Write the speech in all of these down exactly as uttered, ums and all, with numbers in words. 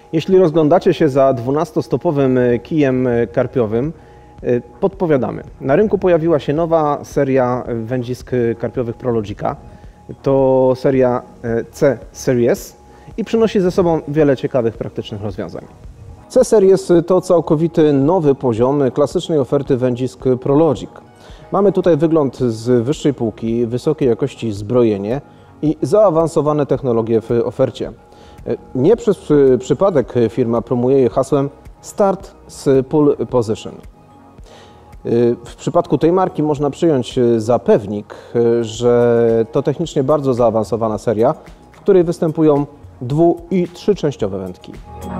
Jeśli rozglądacie się za dwunastostopowym kijem karpiowym, podpowiadamy. Na rynku pojawiła się nowa seria wędzisk karpiowych Prologica. To seria C-Series i przynosi ze sobą wiele ciekawych, praktycznych rozwiązań. C-Series to całkowity nowy poziom klasycznej oferty wędzisk Prologic. Mamy tutaj wygląd z wyższej półki, wysokiej jakości zbrojenie i zaawansowane technologie w ofercie. Nie przez przypadek firma promuje je hasłem Start z Pole Position. W przypadku tej marki można przyjąć za pewnik, że to technicznie bardzo zaawansowana seria, w której występują dwu- i trzyczęściowe wędki.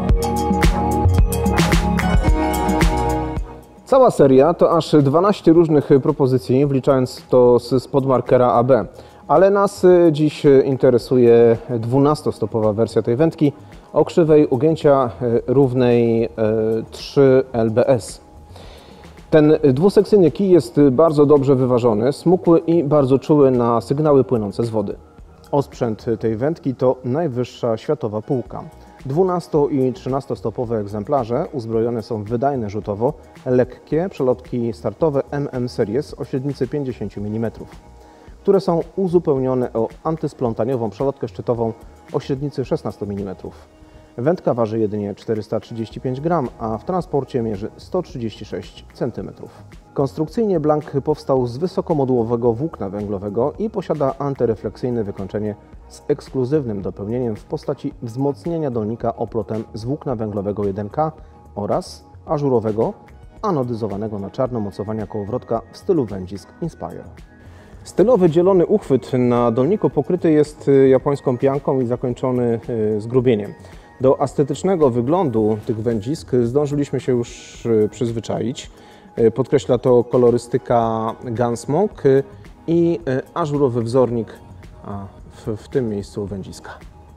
Cała seria to aż dwanaście różnych propozycji, wliczając to z podmarkera A B. Ale nas dziś interesuje dwunastostopowa wersja tej wędki o krzywej ugięcia równej trzy L B S. Ten dwusekcyjny kij jest bardzo dobrze wyważony, smukły i bardzo czuły na sygnały płynące z wody. Osprzęt tej wędki to najwyższa światowa półka. dwunasto- i trzynastostopowe egzemplarze uzbrojone są w wydajne rzutowo lekkie przelotki startowe M M Series o średnicy pięćdziesiąt milimetrów, które są uzupełnione o antysplątaniową przelotkę szczytową o średnicy szesnaście milimetrów. Wędka waży jedynie czterysta trzydzieści pięć gramów, a w transporcie mierzy sto trzydzieści sześć centymetrów. Konstrukcyjnie Blank powstał z wysokomodułowego włókna węglowego i posiada antyrefleksyjne wykończenie z ekskluzywnym dopełnieniem w postaci wzmocnienia dolnika oplotem z włókna węglowego jeden K oraz ażurowego, anodyzowanego na czarno mocowania kołowrotka w stylu wędzisk Inspire. Stylowy dzielony uchwyt na dolniku pokryty jest japońską pianką i zakończony zgrubieniem. Do estetycznego wyglądu tych wędzisk zdążyliśmy się już przyzwyczaić. Podkreśla to kolorystyka Gunsmoke i ażurowy wzornik w, w tym miejscu wędziska.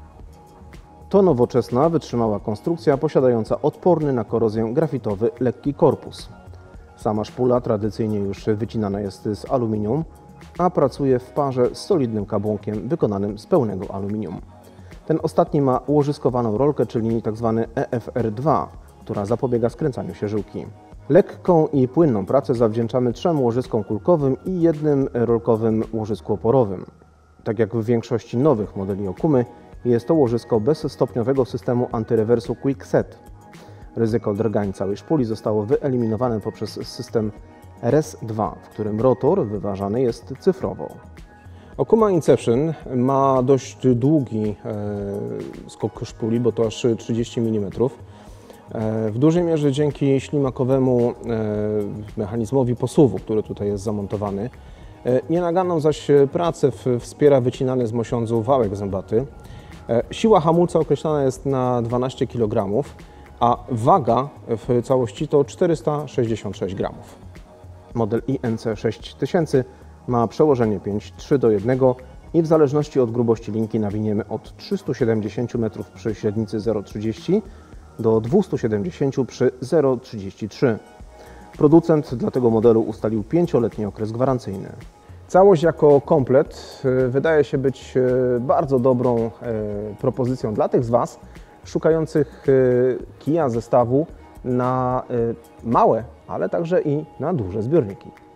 To nowoczesna, wytrzymała konstrukcja posiadająca odporny na korozję grafitowy lekki korpus. Sama szpula tradycyjnie już wycinana jest z aluminium, a pracuje w parze z solidnym kabłonkiem wykonanym z pełnego aluminium. Ten ostatni ma łożyskowaną rolkę, czyli tzw. E F R dwa, która zapobiega skręcaniu się żyłki. Lekką i płynną pracę zawdzięczamy trzem łożyskom kulkowym i jednym rolkowym łożysku oporowym. Tak jak w większości nowych modeli Okumy, jest to łożysko bez stopniowego systemu antyrewersu Quickset. Ryzyko drgań całej szpuli zostało wyeliminowane poprzez system R S dwa, w którym rotor wyważany jest cyfrowo. Okuma Inception ma dość długi e, skok szpuli, bo to aż trzydzieści milimetrów. E, w dużej mierze dzięki ślimakowemu e, mechanizmowi posuwu, który tutaj jest zamontowany. E, nienaganną zaś pracę w, wspiera wycinany z mosiądzu wałek zębaty. E, siła hamulca określana jest na dwanaście kilogramów, a waga w całości to czterysta sześćdziesiąt sześć gramów. Model I N C sześć tysięcy ma przełożenie pięć trzy do jednego i w zależności od grubości linki nawiniemy od trzystu siedemdziesięciu metrów przy średnicy zero przecinek trzydzieści do dwustu siedemdziesięciu przy zero przecinek trzydzieści trzy. Producent dla tego modelu ustalił pięcioletni okres gwarancyjny. Całość jako komplet wydaje się być bardzo dobrą propozycją dla tych z Was szukających kija zestawu na małe, ale także i na duże zbiorniki.